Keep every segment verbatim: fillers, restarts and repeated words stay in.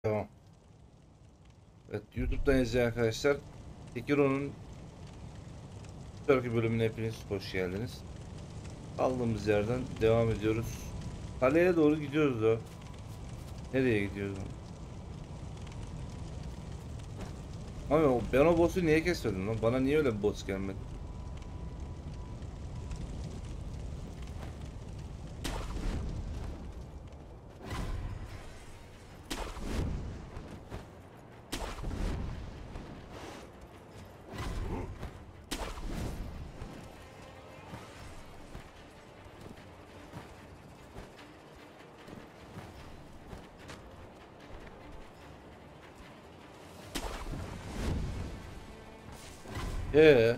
Tamam. Evet, YouTube'dan izleyen arkadaşlar, Sekiro'nun sonraki bölümüne hepiniz hoş geldiniz. Kaldığımız yerden devam ediyoruz. Kaleye doğru gidiyoruz da. Nereye gidiyoruz? Ama o- ben o boss'u niye kesmedim lan? Bana niye öyle bir boss gelmedi? Ee,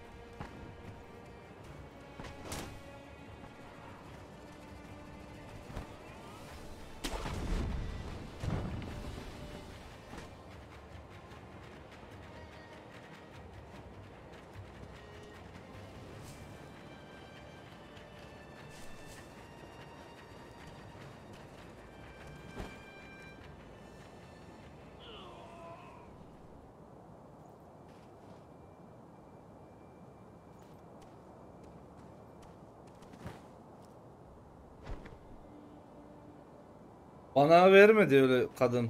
bana vermedi öyle kadın.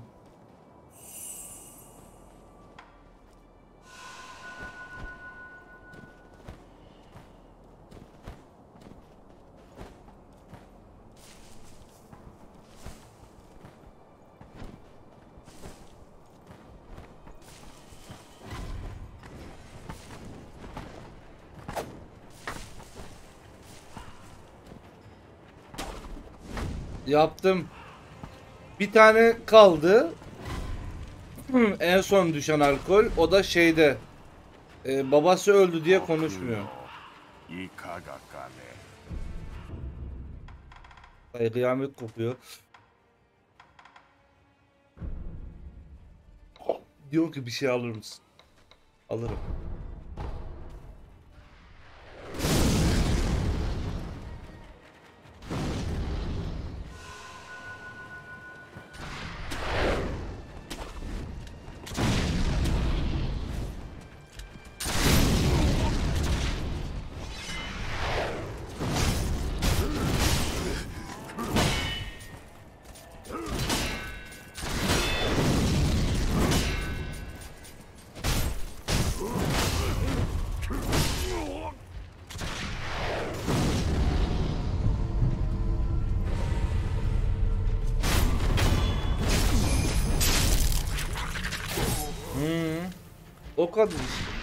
Yaptım. Bir tane kaldı. En son düşen alkol. O da şeyde. e, babası öldü diye konuşmuyor. いかがかね。 Ay, kıyamet kopuyor. Diyor ki bir şey alır mısın? Alırım. Hmm, o kadar işte.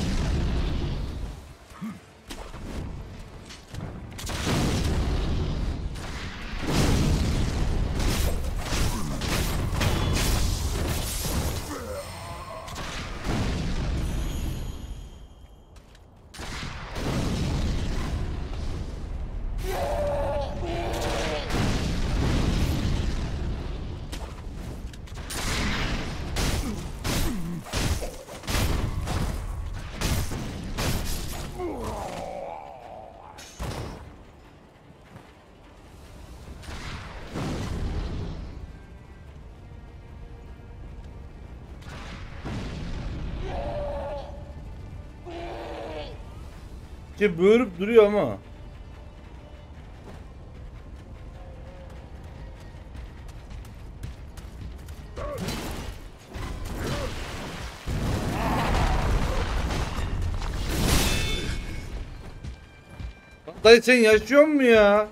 Ki böğürüp duruyor ama. Dayı sen yaşıyor mu ya?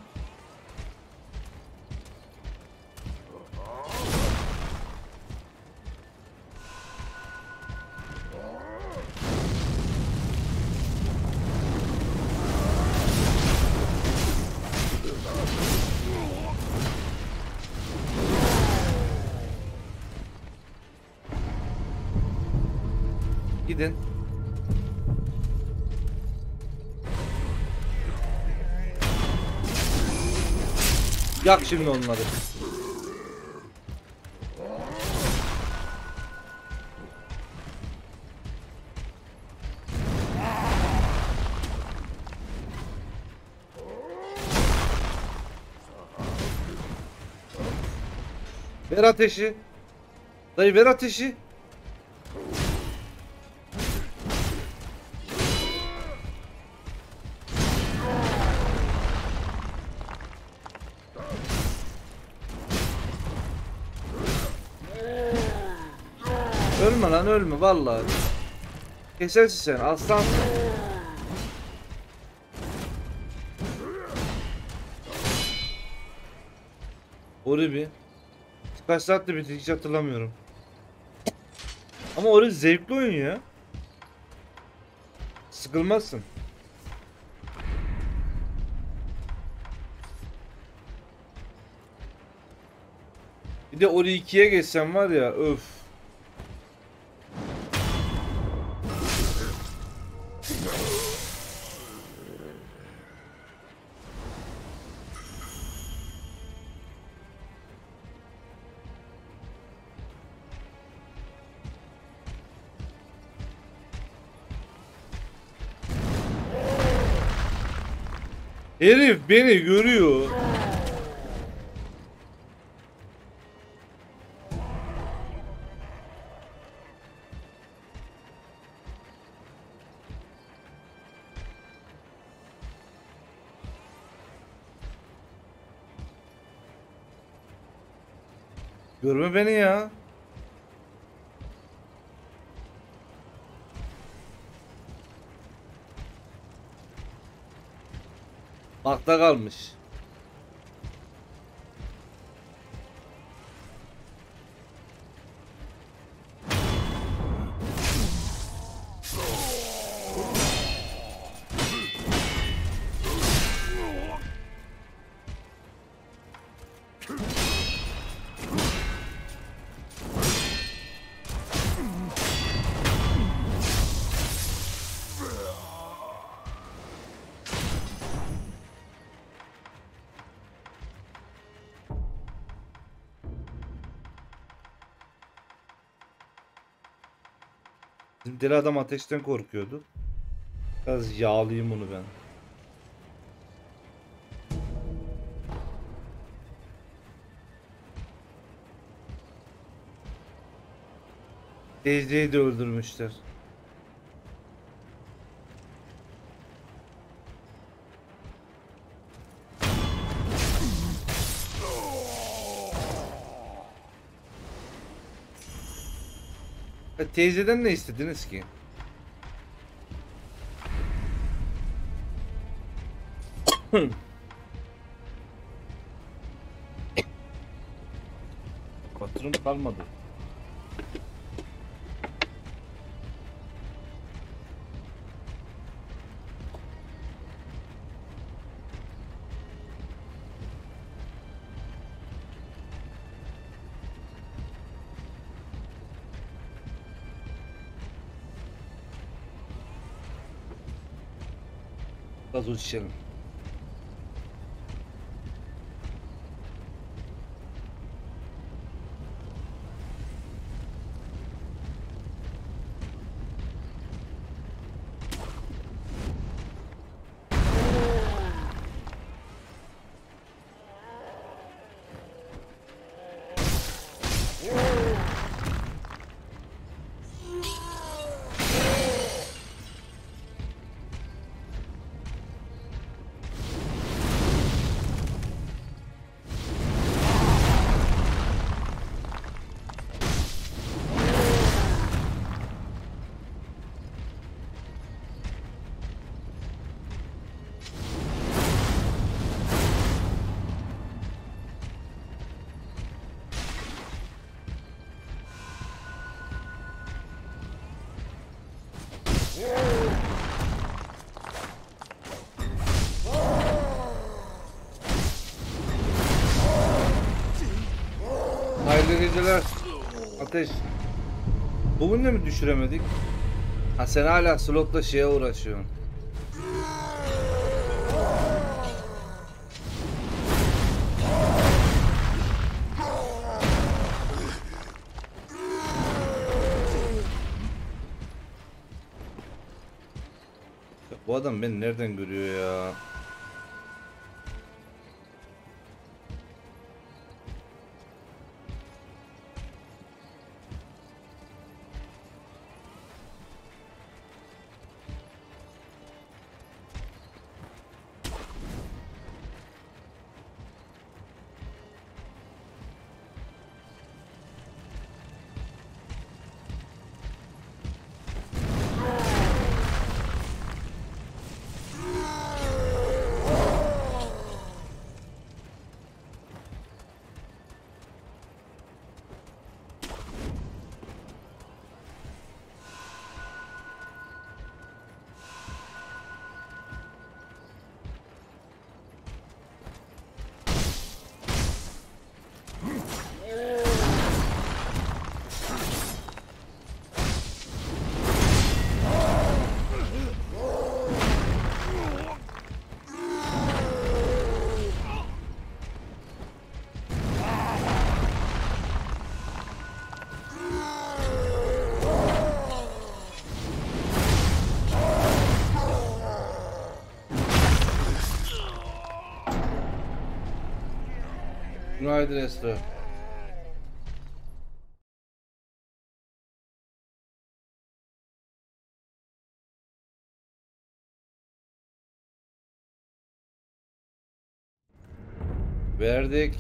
Gidin. Yak şimdi onları. Ver ateşi. Dayı ver ateşi. Ölme lan ölme vallahi. Kesersin sen aslan. Ori bir. Kaç saatte bitti hiç hatırlamıyorum. Ama Ori zevkli oyun ya. Sıkılmazsın. Bir de Ori ikiye geçsem var ya öf. Herif beni görüyor. Görme beni ya. Bakta kalmış. Bizim deli adam ateşten korkuyordu. Biraz yağlayayım bunu ben. Teyzeyi de öldürmüşler. E, teyzeden ne istediniz ki? Batırım kalmadı. Gazoz içelim. Hayırlı geceler. Ateş. Bugün de mi düşüremedik? Ha sen hala slotla şeye uğraşıyorsun. Bu adam beni nereden görüyor ya? Günaydın Esra. Verdik.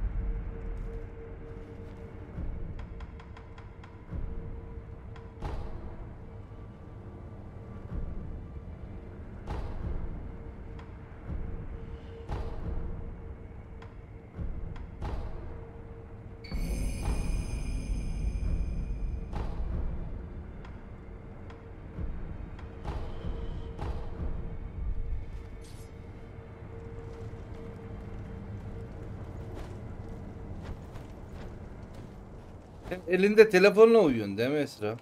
Sen elinde telefonla uyuyorsun değil mi Esra?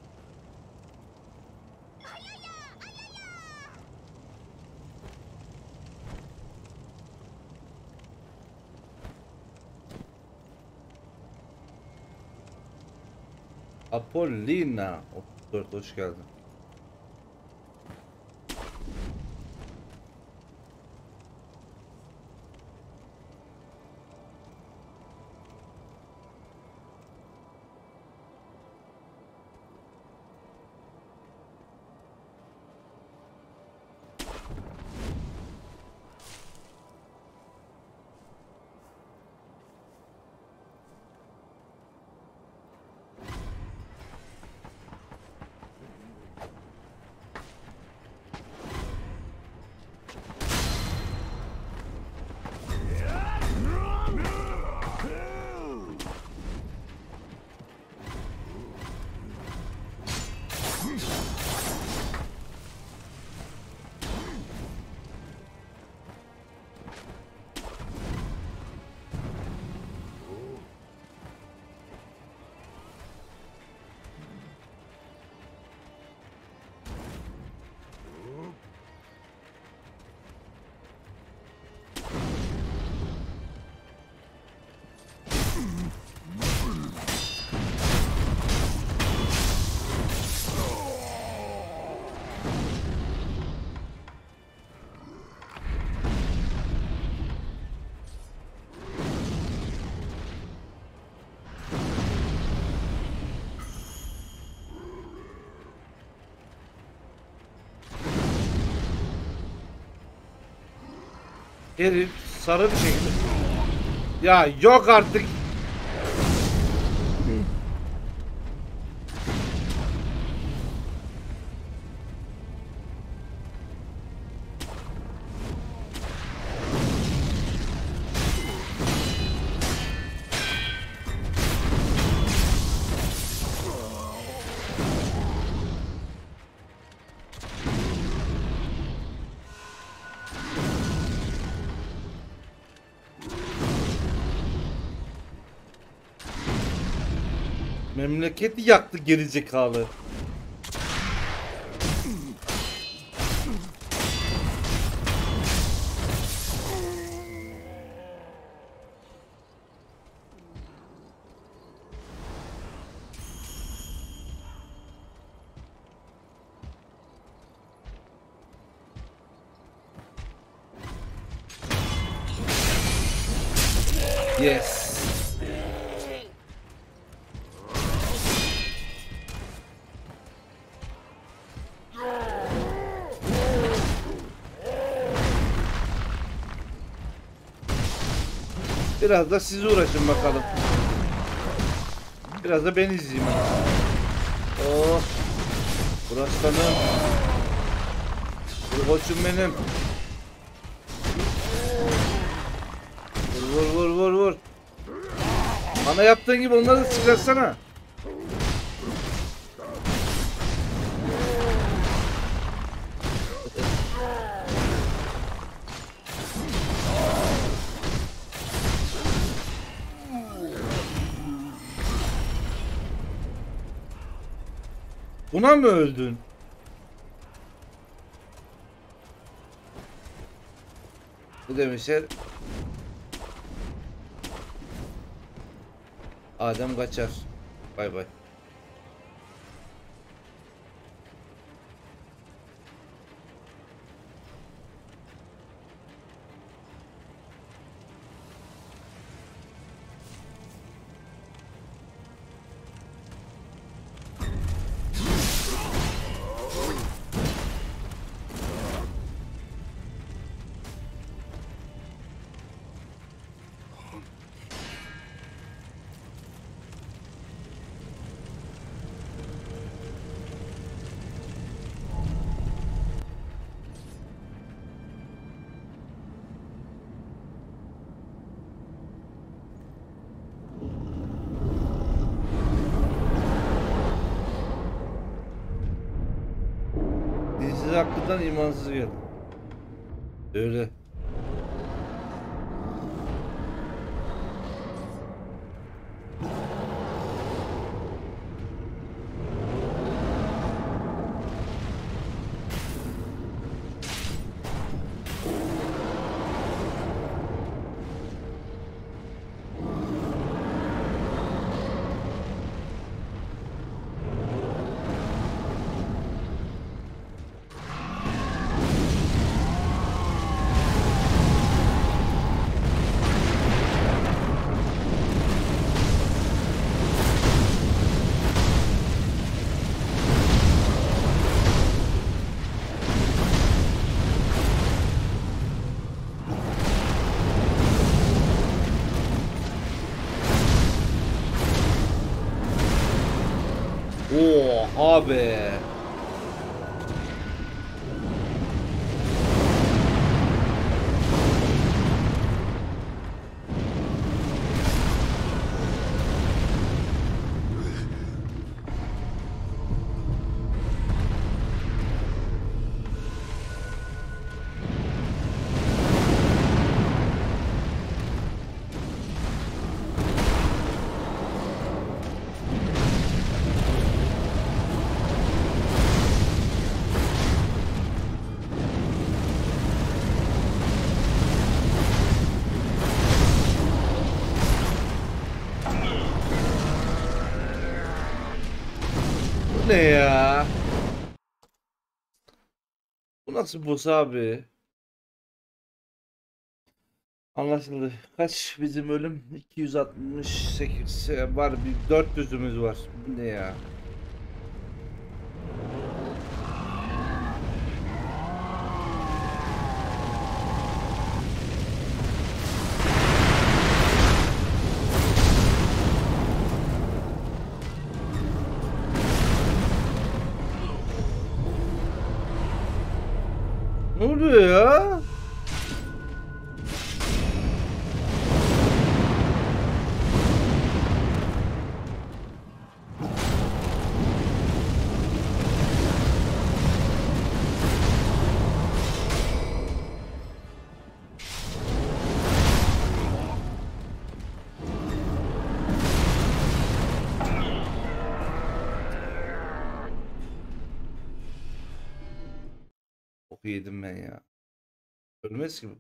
Apollina otuz dört hoş geldin. Herif sarı bir şekilde. Ya yok artık. Memleketi yaktı gerizekalı. Yes. Biraz da siz uğraşın bakalım. Biraz da ben izleyeyim. Oh. Buraslanım. Vur koçum benim. Vur vur vur vur vur. Bana yaptığın gibi onları da çıkarsana. Buna mı öldün? Ne demişler? Adem kaçar. Bay bay. Gazi hakkından imansız geldi. Öyle. Oha be. Bu ne ya? Bu nasıl boss abi? Anlaşıldı. Kaç bizim ölüm? iki yüz altmış sekiz var. Bir dört yüzümüz var. Bu ne ya? Ne oluyor ya? Çok yedim ben ya. Ölmez ki bu.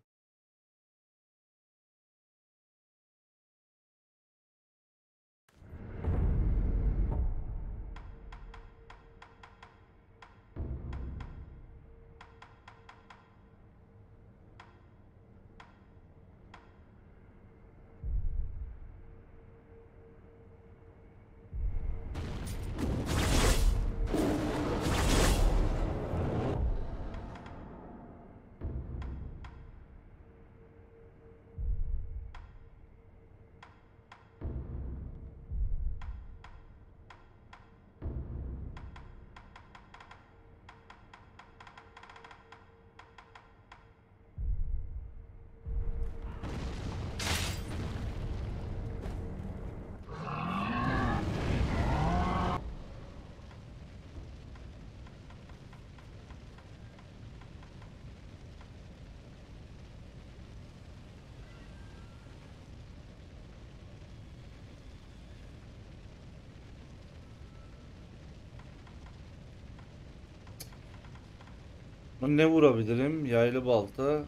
Ne vurabilirim? Yaylı balta.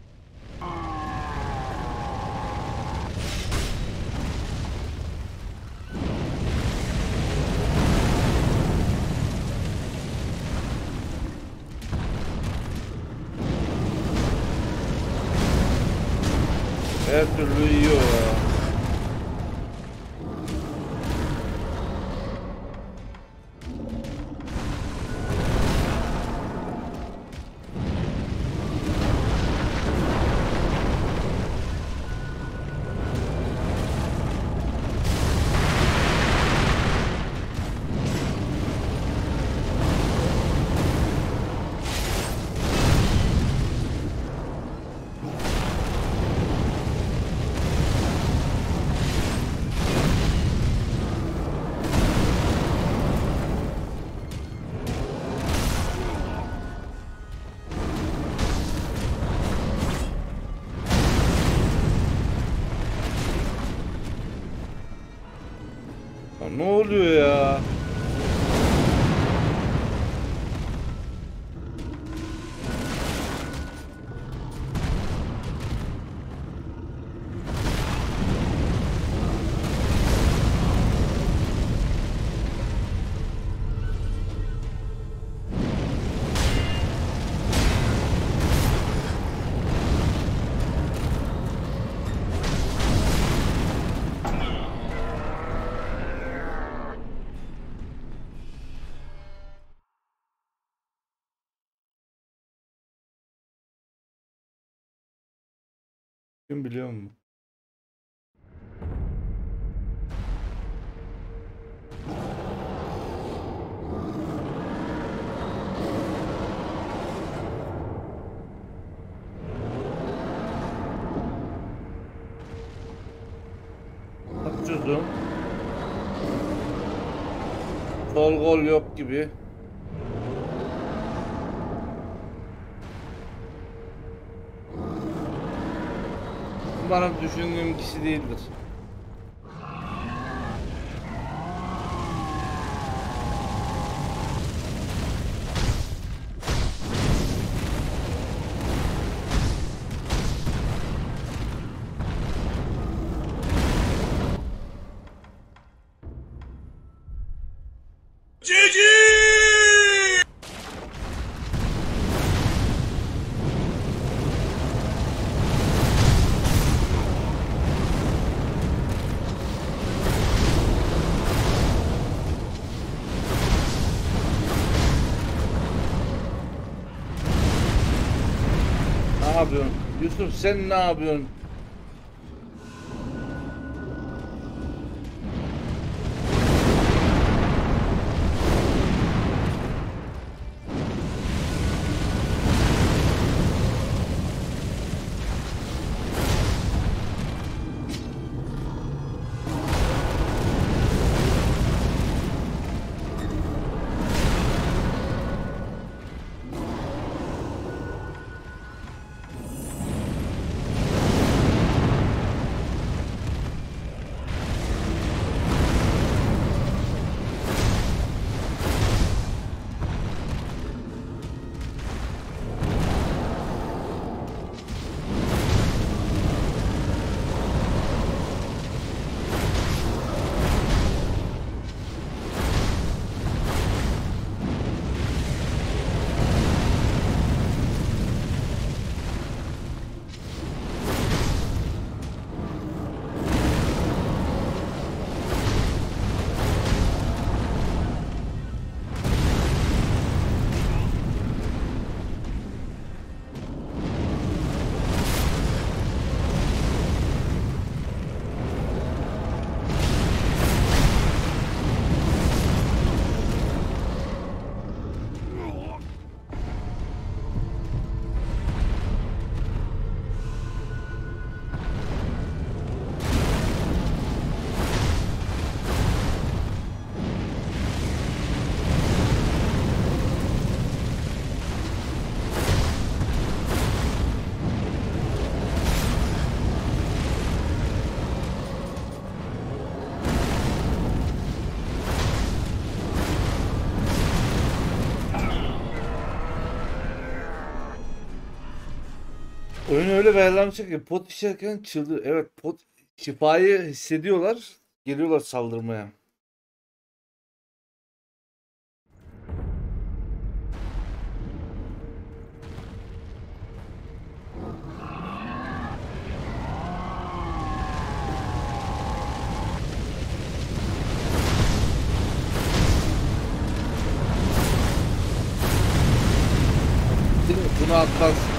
Her türlü yiyor ya. Ne oluyor ya? Kim biliyor mu? Açıyordum. Sol gol yok gibi. Umarım düşündüğüm kişi değildir. Ne yapıyorsun? Yusuf sen ne yapıyorsun? Oyun öyle bir ayarlamışlar ki pot içerken çıldır. Evet, pot şifayı hissediyorlar. Geliyorlar saldırmaya. Değil mi? Bunu atmaz.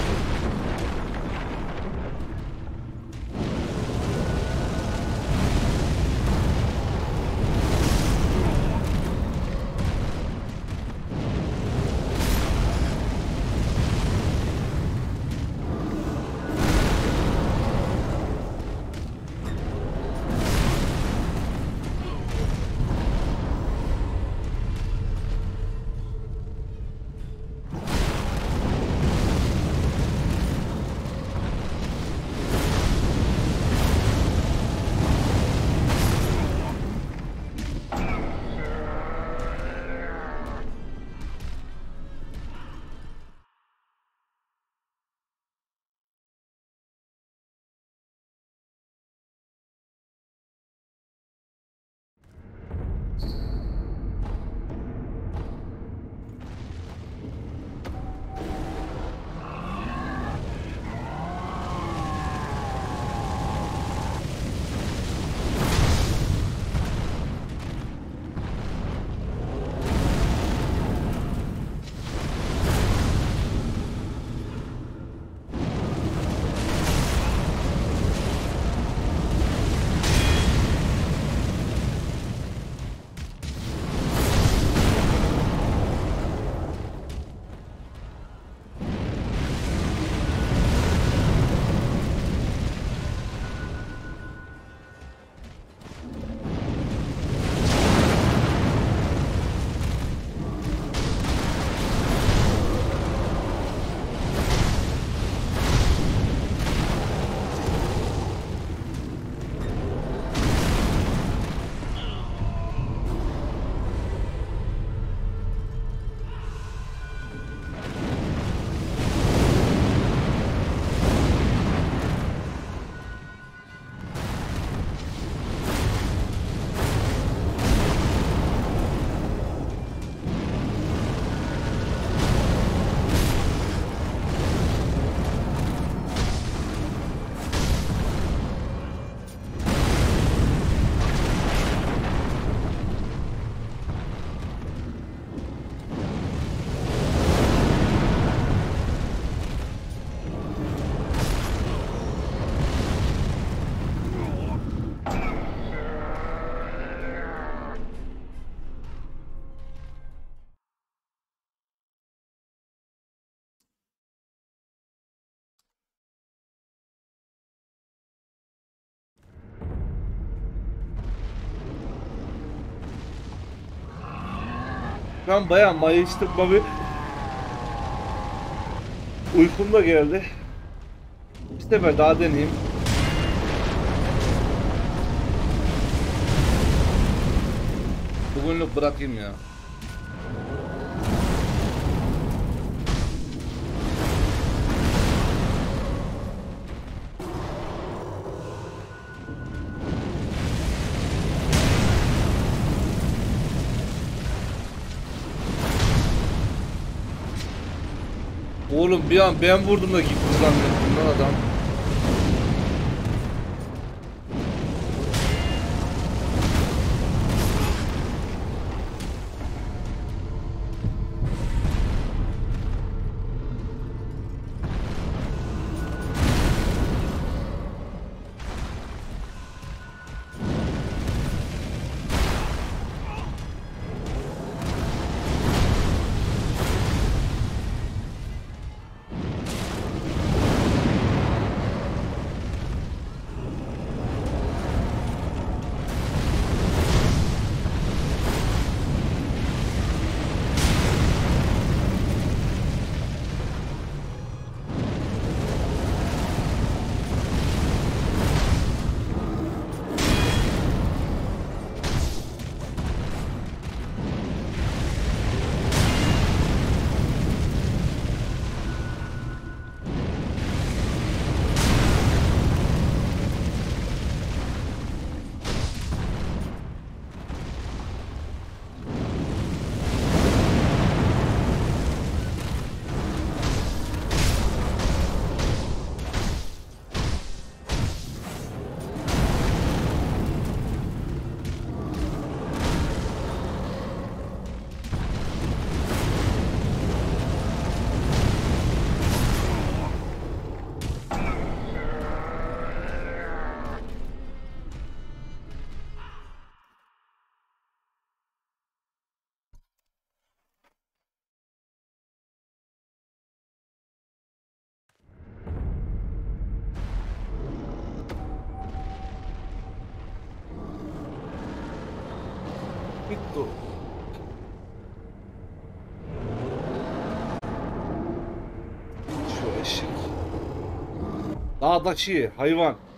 Şu an bayağı mayıştım abi. Uykum da geldi. Bir sefer daha deneyeyim. Bugünlük bırakayım ya. Oğlum bir an ben vurdum da gitti zannettim lan adam. Bitti o. Şu eşek. Dağdaki hayvan.